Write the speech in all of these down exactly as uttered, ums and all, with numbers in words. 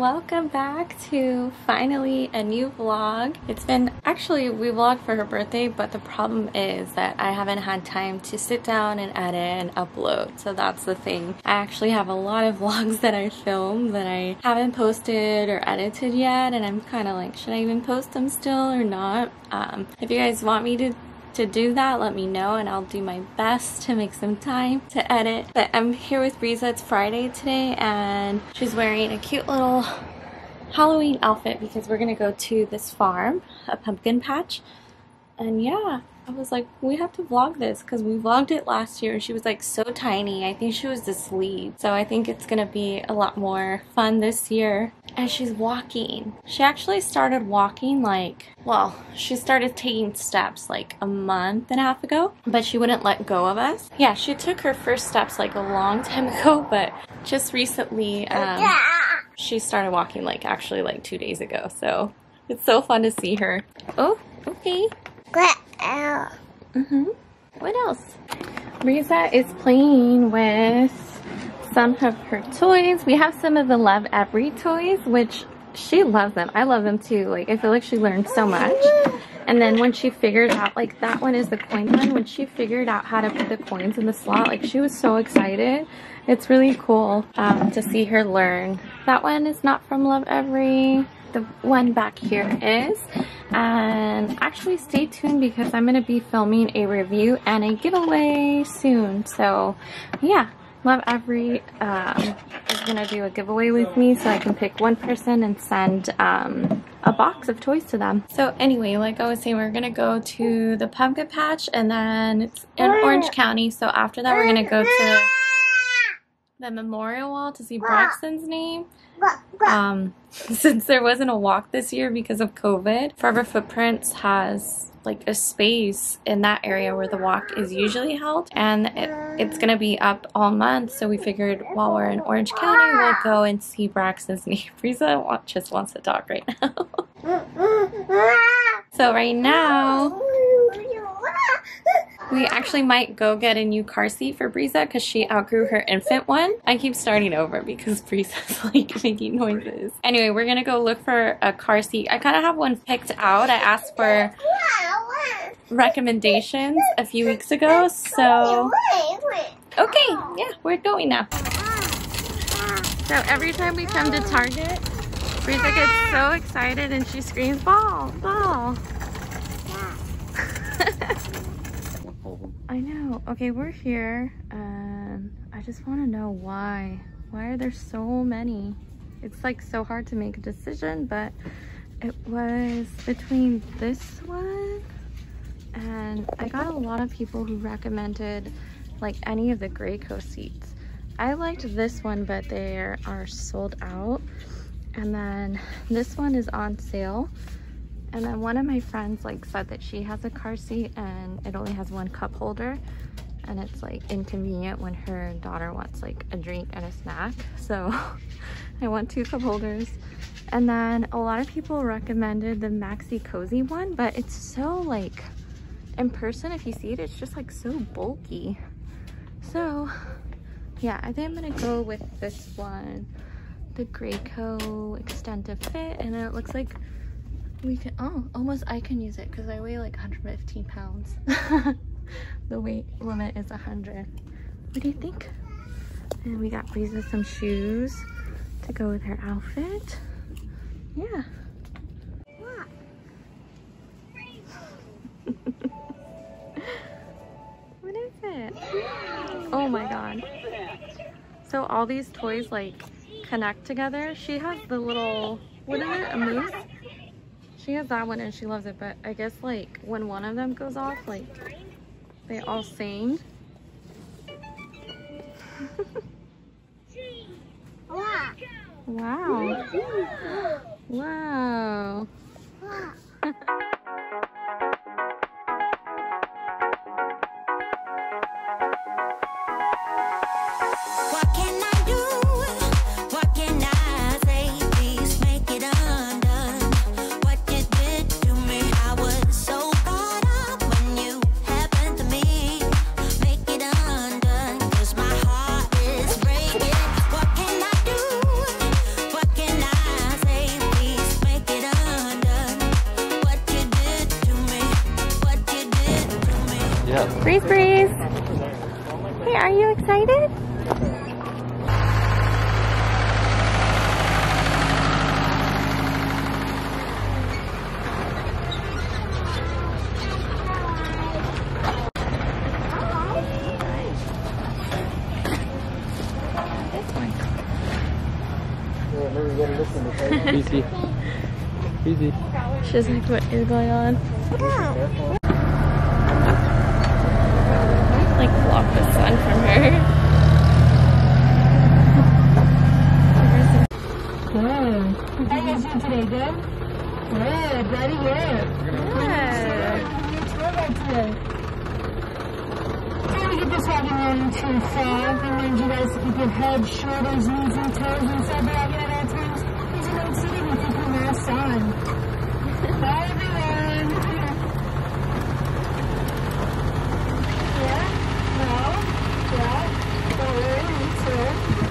welcome back to finally a new vlog. It's been, actually we vlogged for her birthday, but the problem is that I haven't had time to sit down and edit and upload, so that's the thing. I actually have a lot of vlogs that I filmed that I haven't posted or edited yet, and I'm kind of like, should I even post them still or not? Um, if you guys want me to to do that, let me know and I'll do my best to make some time to edit. But I'm here with Breeza. It's Friday today and she's wearing a cute little Halloween outfit because we're gonna go to this farm, a pumpkin patch. And yeah, I was like, we have to vlog this because we vlogged it last year and she was like so tiny. I think she was asleep. So I think it's gonna be a lot more fun this year. And she's walking. She actually started walking like, well, she started taking steps like a month and a half ago, but she wouldn't let go of us. Yeah, she took her first steps like a long time ago, but just recently um, she started walking like actually like two days ago. So it's so fun to see her. Oh, okay. Mm-hmm. What else? Breeza is playing with some of her toys. We have some of the Lovevery toys, which she loves them. I love them too. Like, I feel like she learned so much. And then when she figured out, like, that one is the coin one, when she figured out how to put the coins in the slot, like, she was so excited. It's really cool um, to see her learn. That one is not from Lovevery. The one back here is. And actually stay tuned because I'm going to be filming a review and a giveaway soon. So yeah, Lovevery um, is going to do a giveaway with me so I can pick one person and send um, a box of toys to them. So anyway, like I was saying, we're going to go to the pumpkin patch and then it's in Orange County. So after that we're going to go to the memorial wall to see Braxton's name. Um, since there wasn't a walk this year because of COVID, Forever Footprints has like a space in that area where the walk is usually held, and it, it's gonna be up all month, so we figured while we're in Orange County we'll go and see Braxton's name. Breeza just wants to talk right now. So right now we actually might go get a new car seat for Breeza because she outgrew her infant one. I keep starting over because Breeza's like making noises. Anyway, we're gonna go look for a car seat. I kind of have one picked out. I asked for recommendations a few weeks ago, so okay, yeah, we're going now. So every time we come to Target, Breeza gets so excited and she screams, ball, ball. I know. Okay, we're here and I just want to know why. Why are there so many? It's like so hard to make a decision, but it was between this one and I got a lot of people who recommended like any of the Graco seats. I liked this one, but they are sold out. And then this one is on sale. And then one of my friends like said that she has a car seat and it only has one cup holder and it's like inconvenient when her daughter wants like a drink and a snack. So I want two cup holders. And then a lot of people recommended the Maxi Cozy one, but it's so like in person, if you see it, it's just like so bulky. So yeah, I think I'm gonna go with this one, the Graco Extended Fit, and it looks like we can, oh, almost I can use it because I weigh like one hundred fifteen pounds. The weight limit is one hundred. What do you think? And we got Breeza some shoes to go with her outfit. Yeah. What is it? Oh my god. So all these toys like connect together. She has the little, what is it, a moose? She has that one and she loves it, but I guess like when one of them goes off, like they all sing. Wow. Wow. What can I Breeze, Breeze. Hey, are you excited? Easy. Easy. She's like, what is going on? Like, block the sun from her. Good. How are you doing today? Good? Good. Ready? Good. Good. Trying to get this wagon running too far. Remind you guys to keep your head, shoulders, knees, and toes inside the wagon at all times. Please remain seated and keep your mask on. Bye, everyone. Yeah? No? Yeah? Don't worry, me too.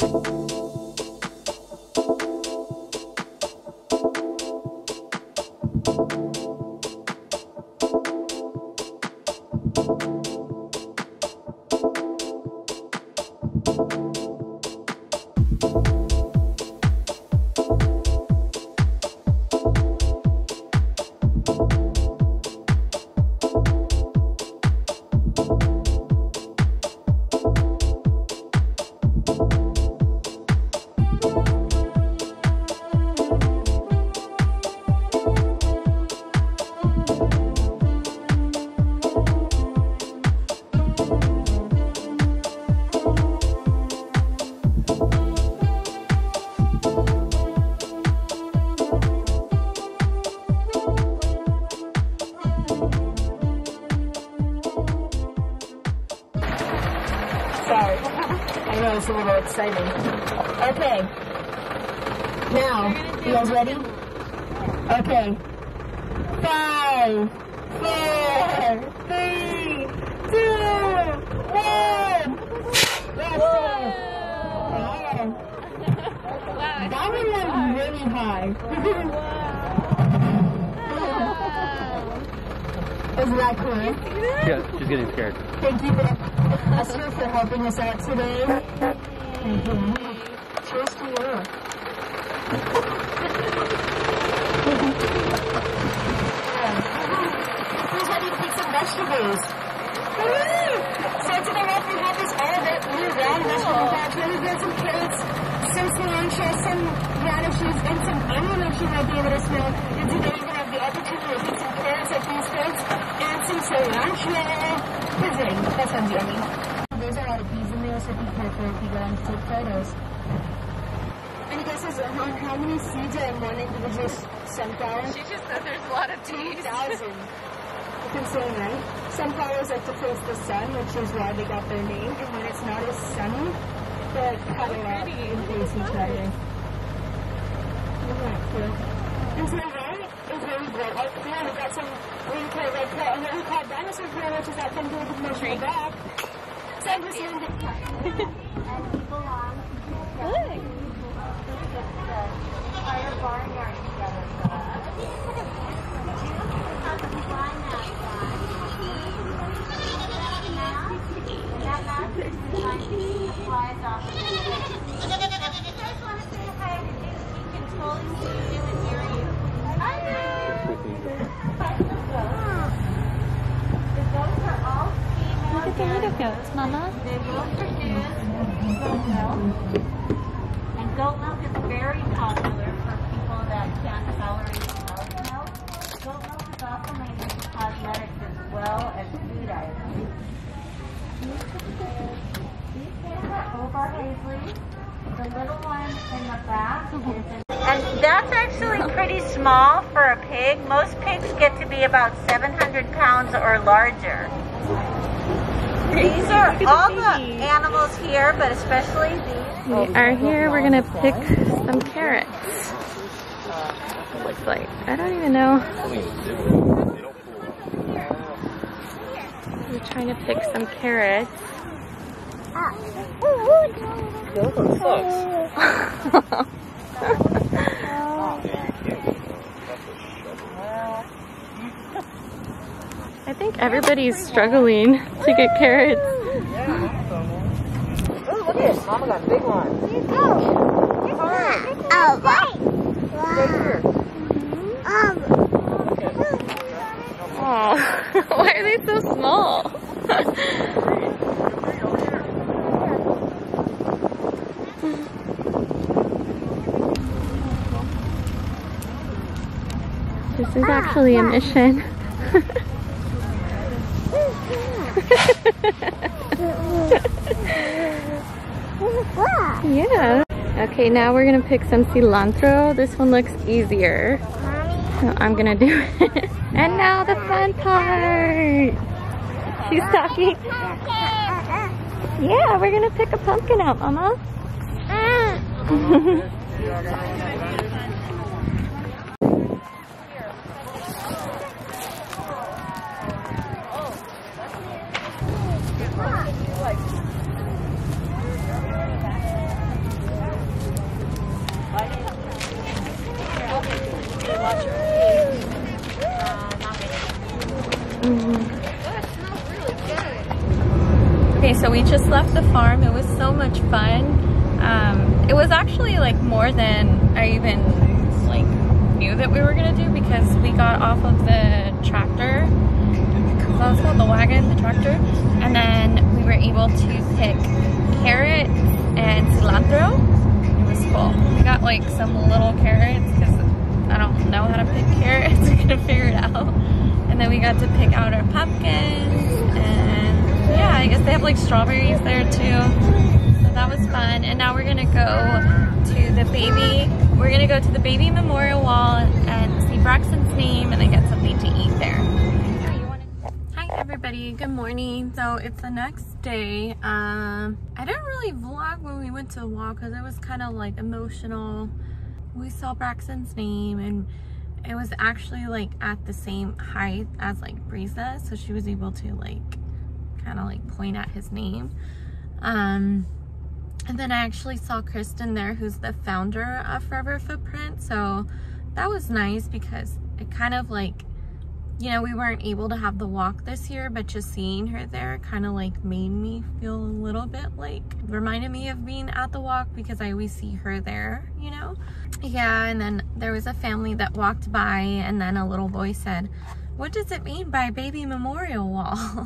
Sorry. I know it's a little exciting. Okay. Now, you guys ready? Okay. Five, four, three, two, one. That's it. Wow. That one went really high. Isn't that cool? Yeah, she's getting scared. Thank you, Esther, for helping us out today. Thank you. Cheers to you. Who's ready to pick some vegetables? So today we have this all year-round vegetable patch. We've got some carrots, some cilantro, some radishes, and some onion that you might be able to smell. And today you're going to have the opportunity to pick some carrots at these folks and some cilantro. Visiting. That sounds yummy. There's a lot of bees in there, so be careful if you go and take photos. Any guesses on how many seeds are in one individual sunflower? She just said there's a lot of two bees. thousand. It's insane, right? Sunflowers like to face the sun, which is why they got their name. And when it's not as sunny, they cuddle up and face each other. Isn't that cute? And to the right is really great. Right there, we've got some really cool red coat. And then we call dinosaur cool, which is that thing doing the commercial back. So I'm just going to get cut. And we belong to the entire barnyard together. Look at the little goats, Mama. They will produce goat milk. And goat milk is very popular for people that can't tolerate cow's milk. Goat milk is also made into cosmetics as well as food items. These kids are Obar Hazley. The little one in the back is in. And that's actually pretty small for a pig. Most pigs get to be about seven hundred pounds or larger. These are all the animals here, but especially these. We are here. We're gonna pick some carrots. Looks like I don't even know. We're trying to pick some carrots. I think everybody's struggling to get carrots. Oh, look at it. Mama got a big one. Oh, oh, right. Right here. Oh, why are they so small? This is actually a mission. Yeah. Okay, now we're gonna pick some cilantro. This one looks easier. So I'm gonna do it. And now the fun part. She's talking. Yeah, we're gonna pick a pumpkin out, Mama. Okay, so we just left the farm. It was so much fun. Um, it was actually like more than I even like knew that we were gonna do, because we got off of the tractor. That was called the wagon, the tractor, and then we were able to pick carrots and cilantro. It was cool. We got like some little carrots because I don't know how to pick carrots. We couldn't figure it out. And then we got to pick out our pumpkins, and yeah, I guess they have like strawberries there too. So that was fun. And now we're gonna go to the baby, we're gonna go to the baby memorial wall and see Braxton's name and then get something to eat there. Hi everybody, good morning. So it's the next day. Um, I didn't really vlog when we went to the walk because it was kind of like emotional. We saw Braxton's name and it was actually like at the same height as like Breeza, so she was able to like kind of like point at his name. Um, and then I actually saw Kristen there, who's the founder of Forever Footprint, so that was nice because it kind of like, you know, we weren't able to have the walk this year, but just seeing her there kind of like made me feel a little bit like, reminded me of being at the walk because I always see her there, you know? Yeah, and then there was a family that walked by and then a little boy said, "What does it mean by baby memorial wall?"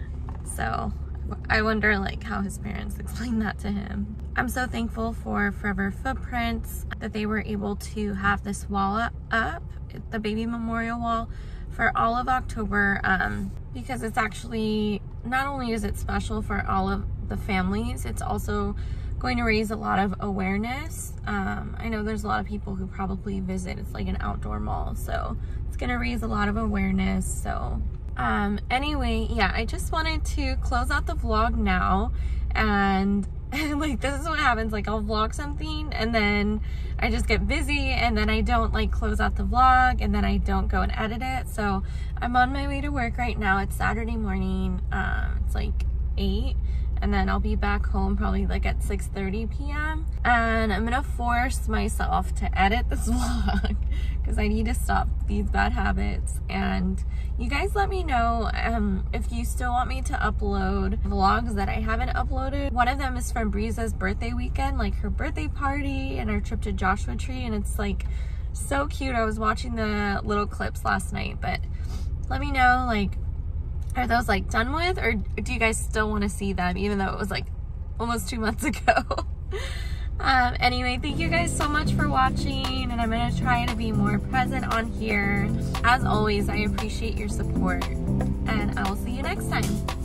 So I wonder like how his parents explained that to him. I'm so thankful for Forever Footprints that they were able to have this wall up, the baby memorial wall, for all of October, um, because it's actually, not only is it special for all of the families, it's also going to raise a lot of awareness. Um, I know there's a lot of people who probably visit, it's like an outdoor mall, so it's gonna raise a lot of awareness. So um, anyway, yeah, I just wanted to close out the vlog now, and like this is what happens, like I'll vlog something and then I just get busy and then I don't like close out the vlog and then I don't go and edit it. So I'm on my way to work right now. It's Saturday morning, um, it's like eight, and then I'll be back home probably like at six thirty p m and I'm gonna force myself to edit this vlog because I need to stop these bad habits. And you guys let me know um, if you still want me to upload vlogs that I haven't uploaded. One of them is from Breeza's birthday weekend, like her birthday party and her trip to Joshua Tree, and it's like so cute. I was watching the little clips last night, but let me know, like, are those like done with, or do you guys still want to see them even though it was like almost two months ago? Um, anyway, thank you guys so much for watching, and I'm going to try to be more present on here. As always, I appreciate your support, and I will see you next time.